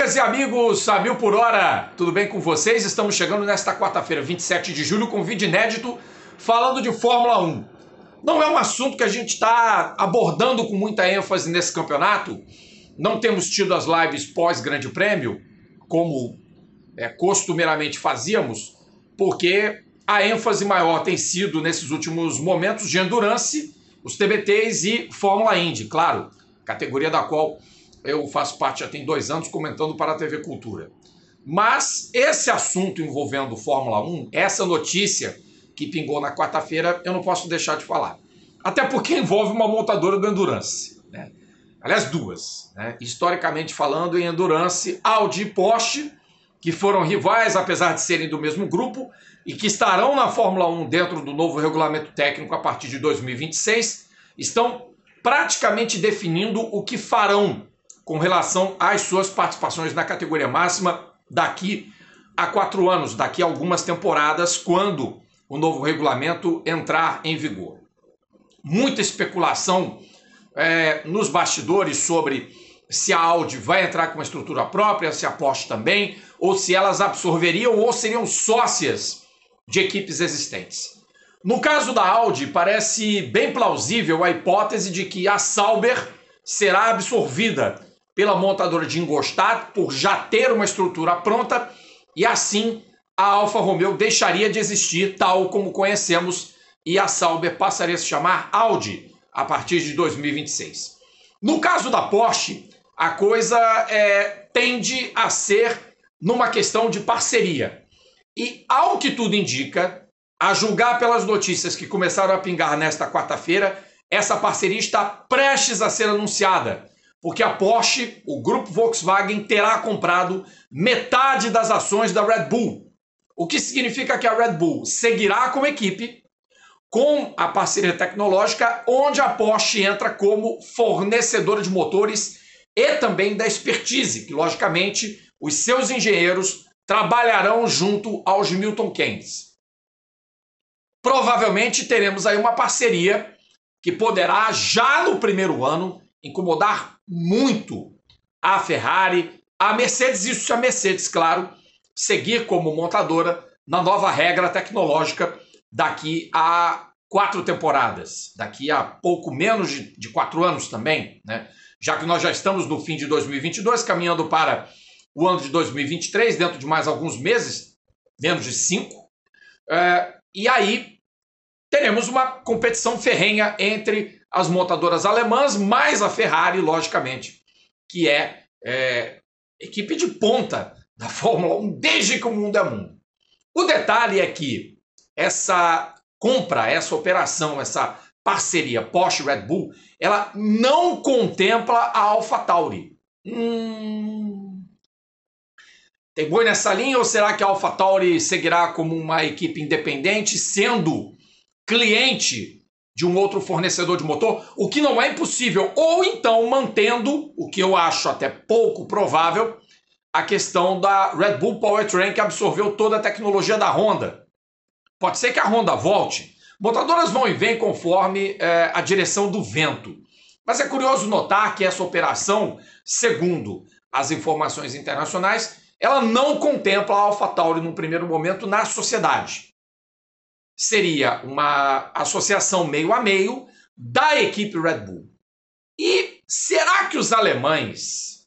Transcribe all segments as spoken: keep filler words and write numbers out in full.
Amigas e amigos, a mil por hora, tudo bem com vocês? Estamos chegando nesta quarta-feira, vinte e sete de julho, com um vídeo inédito falando de Fórmula um. Não é um assunto que a gente está abordando com muita ênfase nesse campeonato. Não temos tido as lives pós-Grande Prêmio, como é, costumeiramente fazíamos, porque a ênfase maior tem sido, nesses últimos momentos, de Endurance, os T B Ts e Fórmula Indy, claro, categoria da qual eu faço parte já tem dois anos comentando para a T V Cultura. Mas esse assunto envolvendo Fórmula um, essa notícia que pingou na quarta-feira, eu não posso deixar de falar. Até porque envolve uma montadora do Endurance, né? Aliás, duas, né? Historicamente falando, em Endurance, Audi e Porsche, que foram rivais, apesar de serem do mesmo grupo, e que estarão na Fórmula um dentro do novo regulamento técnico a partir de dois mil e vinte e seis, estão praticamente definindo o que farão com relação às suas participações na categoria máxima daqui a quatro anos, daqui a algumas temporadas, quando o novo regulamento entrar em vigor. Muita especulação é, nos bastidores sobre se a Audi vai entrar com uma estrutura própria, se a Porsche também, ou se elas absorveriam ou seriam sócias de equipes existentes. No caso da Audi, parece bem plausível a hipótese de que a Sauber será absorvida pela montadora de Ingolstadt por já ter uma estrutura pronta e assim a Alfa Romeo deixaria de existir tal como conhecemos e a Sauber passaria a se chamar Audi a partir de dois mil e vinte e seis. No caso da Porsche, a coisa é, tende a ser numa questão de parceria. E ao que tudo indica, a julgar pelas notícias que começaram a pingar nesta quarta-feira, essa parceria está prestes a ser anunciada, porque a Porsche, o grupo Volkswagen, terá comprado metade das ações da Red Bull. O que significa que a Red Bull seguirá como equipe com a parceria tecnológica, onde a Porsche entra como fornecedora de motores e também da expertise, que logicamente os seus engenheiros trabalharão junto aos Milton Keynes. Provavelmente teremos aí uma parceria que poderá, já no primeiro ano, incomodar muito a Ferrari, a Mercedes, isso se a Mercedes, claro, seguir como montadora na nova regra tecnológica daqui a quatro temporadas, daqui a pouco menos de, de quatro anos também, né? Já que nós já estamos no fim de dois mil e vinte e dois, caminhando para o ano de dois mil e vinte e três, dentro de mais alguns meses, menos de cinco, é, e aí teremos uma competição ferrenha entre as montadoras alemãs, mais a Ferrari, logicamente, que é, é equipe de ponta da Fórmula um desde que o mundo é mundo. O detalhe é que essa compra, essa operação, essa parceria Porsche-Red Bull, ela não contempla a AlphaTauri. Hum... Tem boi nessa linha ou será que a AlphaTauri seguirá como uma equipe independente, sendo cliente de um outro fornecedor de motor, o que não é impossível, ou então mantendo, o que eu acho até pouco provável, a questão da Red Bull Powertrain, que absorveu toda a tecnologia da Honda. Pode ser que a Honda volte. Montadoras vão e vêm conforme é, a direção do vento. Mas é curioso notar que essa operação, segundo as informações internacionais, ela não contempla a AlphaTauri no primeiro momento na sociedade. Seria uma associação meio a meio da equipe Red Bull. E será que os alemães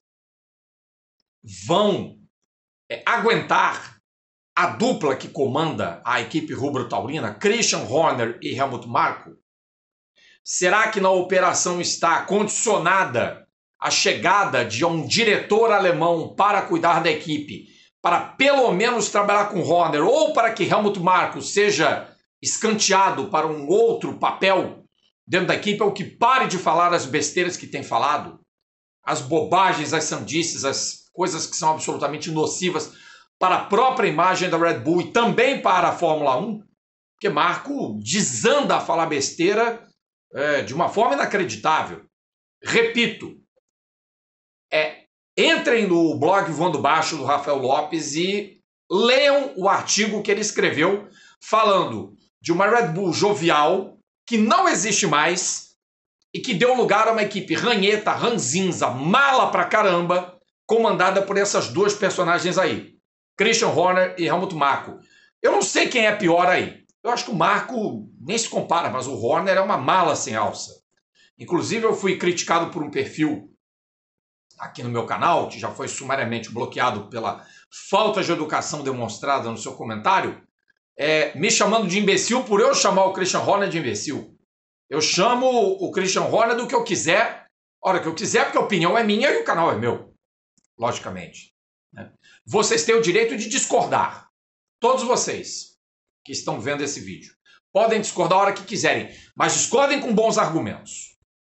vão é, aguentar a dupla que comanda a equipe rubro-taurina, Christian Horner e Helmut Marko? Será que na operação está condicionada a chegada de um diretor alemão para cuidar da equipe, para pelo menos trabalhar com Horner, ou para que Helmut Marko seja escanteado para um outro papel dentro da equipe, ou que pare de falar as besteiras que tem falado, as bobagens, as sandices, as coisas que são absolutamente nocivas para a própria imagem da Red Bull e também para a Fórmula um, porque Marko desanda a falar besteira é, de uma forma inacreditável. Repito, é, entrem no blog Voando Baixo do Rafael Lopes e leiam o artigo que ele escreveu falando de uma Red Bull jovial que não existe mais e que deu lugar a uma equipe ranheta, ranzinza, mala pra caramba, comandada por essas duas personagens aí, Christian Horner e Helmut Marko. Eu não sei quem é pior aí. Eu acho que o Marko nem se compara, mas o Horner é uma mala sem alça. Inclusive, eu fui criticado por um perfil aqui no meu canal, que já foi sumariamente bloqueado pela falta de educação demonstrada no seu comentário, é, me chamando de imbecil por eu chamar o Christian Horner de imbecil. Eu chamo o Christian Horner do que eu quiser, a hora que eu quiser, porque a opinião é minha e o canal é meu, logicamente. Né? Vocês têm o direito de discordar. Todos vocês que estão vendo esse vídeo podem discordar a hora que quiserem, mas discordem com bons argumentos.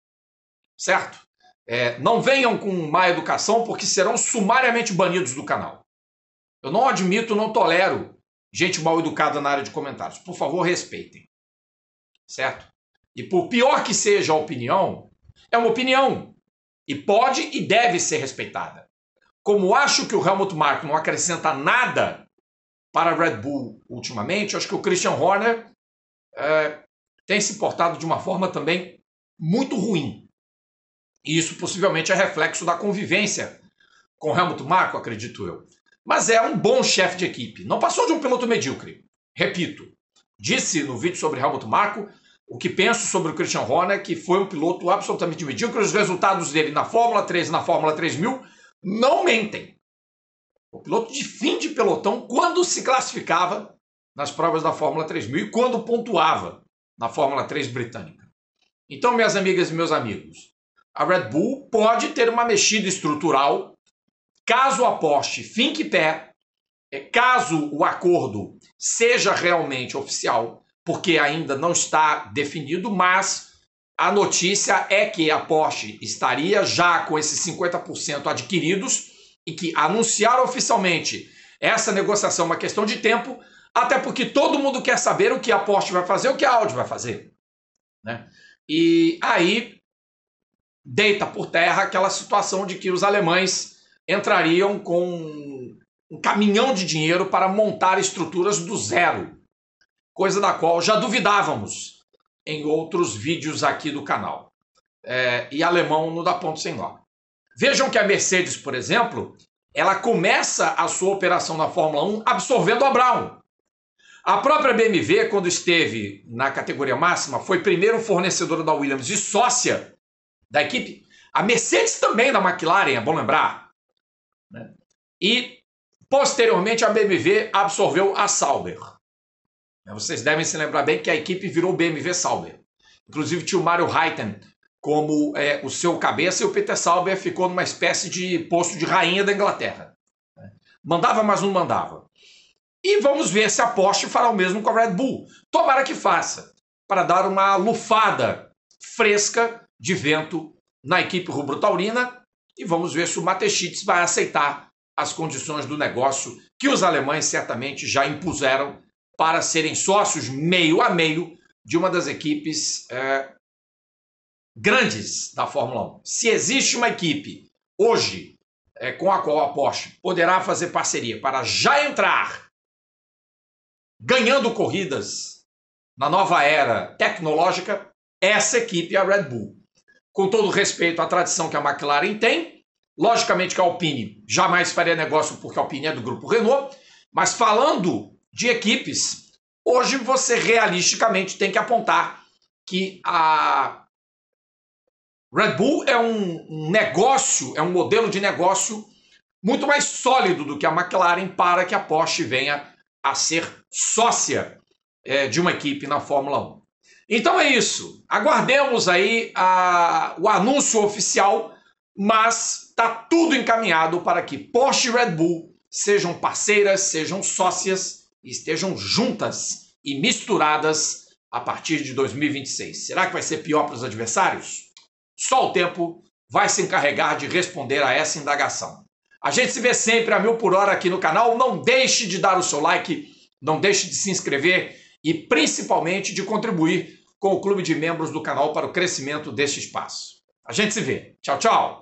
Certo? É, não venham com má educação, porque serão sumariamente banidos do canal. Eu não admito, não tolero gente mal educada na área de comentários. Por favor, respeitem. Certo? E por pior que seja a opinião, é uma opinião. E pode e deve ser respeitada. Como acho que o Helmut Marko não acrescenta nada para a Red Bull ultimamente, acho que o Christian Horner é, tem se portado de uma forma também muito ruim. E isso possivelmente é reflexo da convivência com Helmut Marko, acredito eu. Mas é um bom chefe de equipe. Não passou de um piloto medíocre. Repito, disse no vídeo sobre Helmut Marko o que penso sobre o Christian Horner, que foi um piloto absolutamente medíocre. Os resultados dele na Fórmula três e na Fórmula três mil não mentem. O piloto de fim de pelotão quando se classificava nas provas da Fórmula três mil e quando pontuava na Fórmula três britânica. Então, minhas amigas e meus amigos, a Red Bull pode ter uma mexida estrutural caso a Porsche finque pé, caso o acordo seja realmente oficial, porque ainda não está definido, mas a notícia é que a Porsche estaria já com esses cinquenta por cento adquiridos e que anunciar oficialmente essa negociação é uma questão de tempo, até porque todo mundo quer saber o que a Porsche vai fazer, o que a Audi vai fazer. Né? E aí deita por terra aquela situação de que os alemães entrariam com um caminhão de dinheiro para montar estruturas do zero, coisa da qual já duvidávamos em outros vídeos aqui do canal. É, e alemão não dá ponto sem nó. Vejam que a Mercedes, por exemplo, ela começa a sua operação na Fórmula um absorvendo a Brown. A própria B M W, quando esteve na categoria máxima, foi primeiro fornecedora da Williams e sócia da equipe. A Mercedes também da McLaren, é bom lembrar. Né? E, posteriormente, a B M W absorveu a Sauber. Vocês devem se lembrar bem que a equipe virou B M W Sauber. Inclusive, tinha o Mario Heiten como é, o seu cabeça e o Peter Sauber ficou numa espécie de posto de rainha da Inglaterra. Mandava, mas não mandava. E vamos ver se a Porsche fará o mesmo com a Red Bull. Tomara que faça, para dar uma lufada fresca de vento na equipe rubro-taurina, e vamos ver se o Mateschitz vai aceitar as condições do negócio que os alemães certamente já impuseram para serem sócios meio a meio de uma das equipes é, grandes da Fórmula um. Se existe uma equipe hoje é, com a qual a Porsche poderá fazer parceria para já entrar ganhando corridas na nova era tecnológica, essa equipe é a Red Bull. Com todo respeito à tradição que a McLaren tem, logicamente que a Alpine jamais faria negócio porque a Alpine é do grupo Renault, mas falando de equipes, hoje você realisticamente tem que apontar que a Red Bull é um negócio, é um modelo de negócio muito mais sólido do que a McLaren para que a Porsche venha a ser sócia é, de uma equipe na Fórmula um. Então é isso. Aguardemos aí a, o anúncio oficial, mas está tudo encaminhado para que Porsche e Red Bull sejam parceiras, sejam sócias e estejam juntas e misturadas a partir de dois mil e vinte e seis. Será que vai ser pior para os adversários? Só o tempo vai se encarregar de responder a essa indagação. A gente se vê sempre a mil por hora aqui no canal. Não deixe de dar o seu like, não deixe de se inscrever e principalmente de contribuir com o clube de membros do canal para o crescimento deste espaço. A gente se vê. Tchau, tchau!